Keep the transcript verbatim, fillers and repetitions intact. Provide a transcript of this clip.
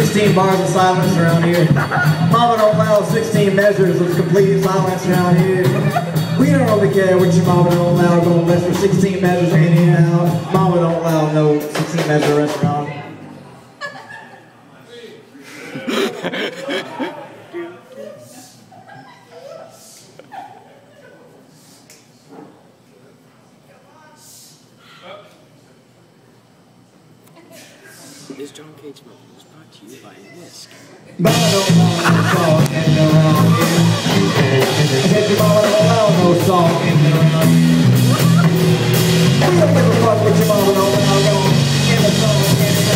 sixteen bars of silence around here. Mama don't allow sixteen measures of complete silence around here. We don't really care what your mama don't allow going less for sixteen measures in and out. Mama don't allow no sixteen measure restaurant. This John Cage moment was brought to you by Whisk. Mama don't allow no salt in the rum. I said your mama don't allow no salt in the rum. We don't give a fuck what your mama don't allow going in the song.